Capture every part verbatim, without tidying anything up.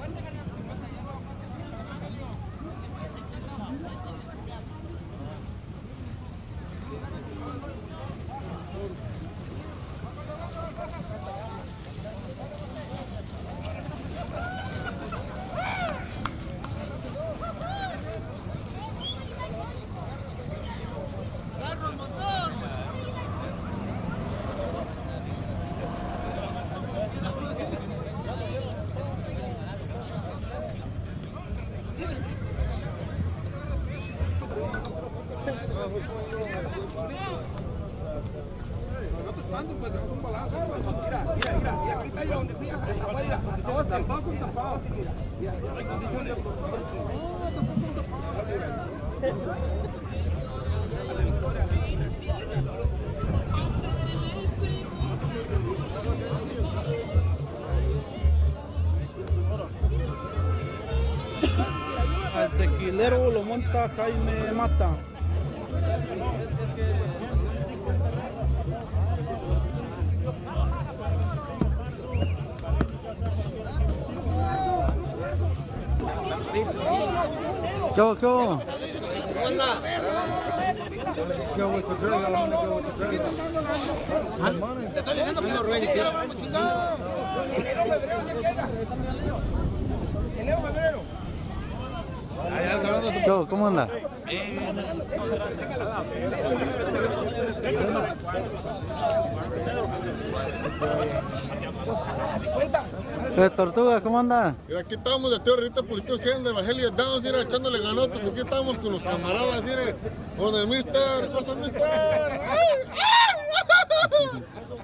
Al tequilero lo monta Jaime Mata. ¿Qué hubo, qué hubo? Go with the drag, I want to go with the drag. Te estoy diciendo que no ruegue, tío. ¿Qué hubo? ¿Cómo anda? ¿Qué tortuga? ¿Cómo anda? Mira, aquí estamos de Teo Rita Purito cien de Evangelio Downs, mira, echándole ganotas. Aquí estamos con los camaradas, mire, con el mister, cosa mister. ¡Ay! ¡Ay!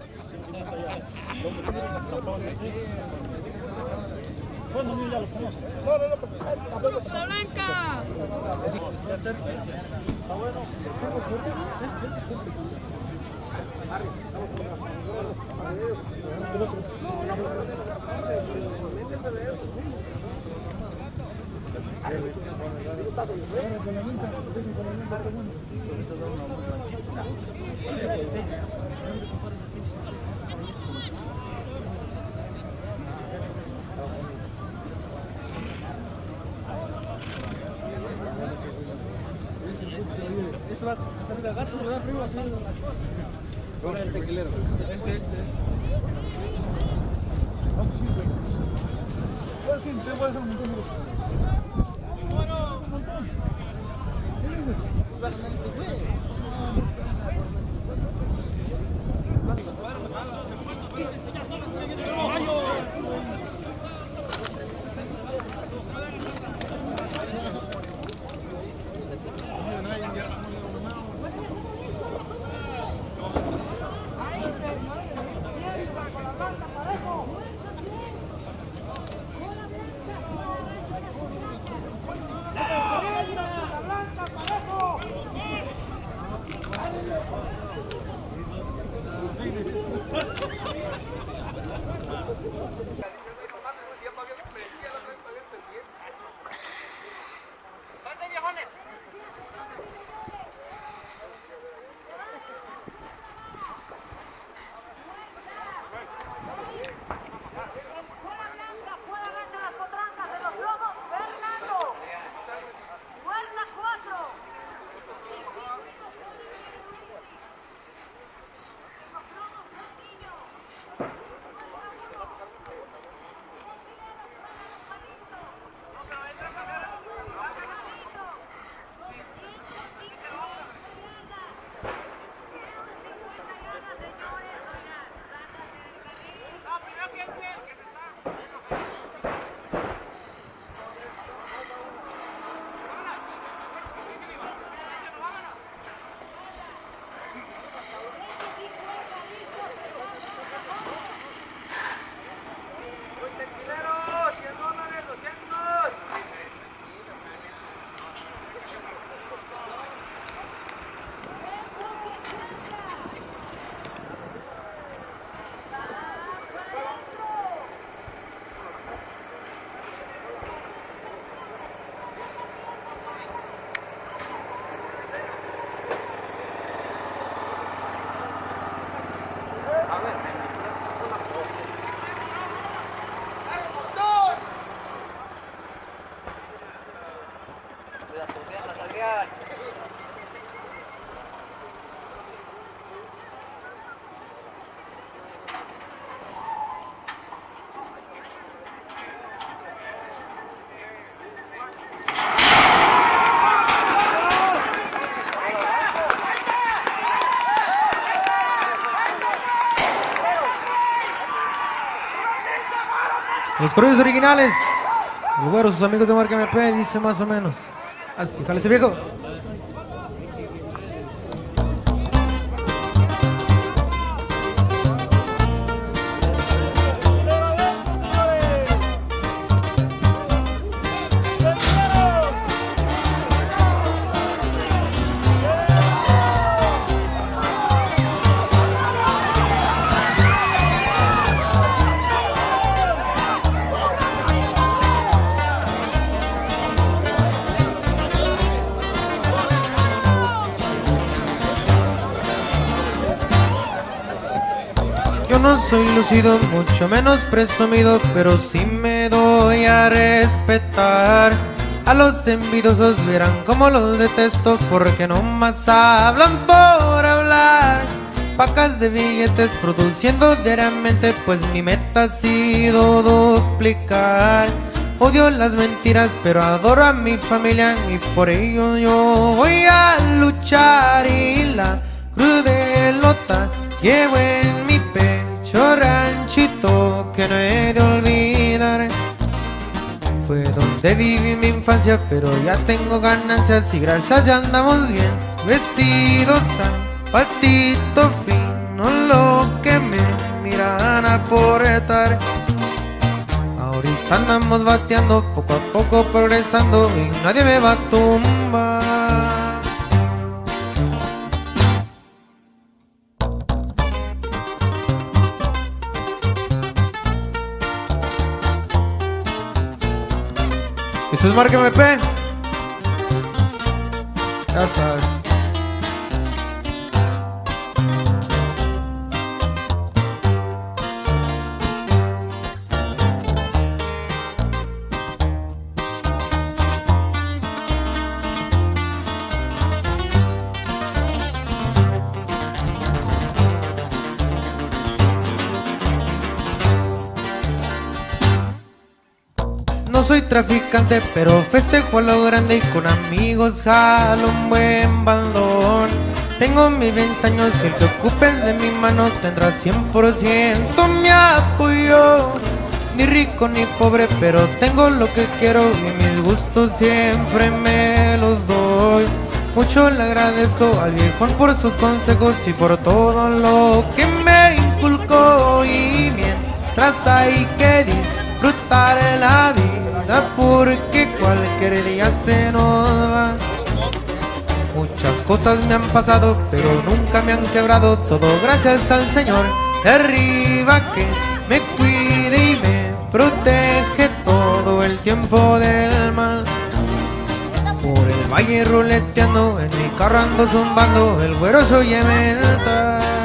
¡La Blanca! Eso va a salir a gatos, ¿verdad, primo? Con el tequilero. Este, este. Vamos, sí, güey. Bueno, sí, te voy a hacer un montón de cosas. Bueno, un montón. Los corridos originales. El güero, sus amigos de Marca M P, dice más o menos así. Jálese, viejo. Yo no soy lucido, mucho menos presumido, pero sí me doy a respetar. A los envidiosos verán como los detesto, porque no más hablan por hablar. Pacas de billetes produciendo diariamente, pues mi meta ha sido duplicar. Odio las mentiras, pero adoro a mi familia, y por ello yo voy a luchar. Y la cruz de lota llevo en mi pecho, ranchito que no he de olvidar. Fue donde viví mi infancia, pero ya tengo ganancias y gracias ya andamos bien vestidos, zapatito fino, lo que me miran aportar. Ahorita andamos bateando, poco a poco progresando, y nadie me va a tumbar. Esto es Marca M P. Ya sabes. No soy traficante, pero festejo a lo grande y con amigos jalo un buen balón. Tengo mis veinte años y el que ocupen de mi mano tendrá cien por ciento mi apoyo. Ni rico ni pobre, pero tengo lo que quiero y mis gustos siempre me los doy. Mucho le agradezco al viejón por sus consejos y por todo lo que me inculcó. Y mientras hay que disfrutar la vida, porque cualquier día se nos va. Muchas cosas me han pasado, pero nunca me han quebrado. Todo gracias al Señor de arriba, que me cuide y me protege todo el tiempo del mal. Por el valle ruleteando, en mi carro ando zumbando, el güero se oye mental.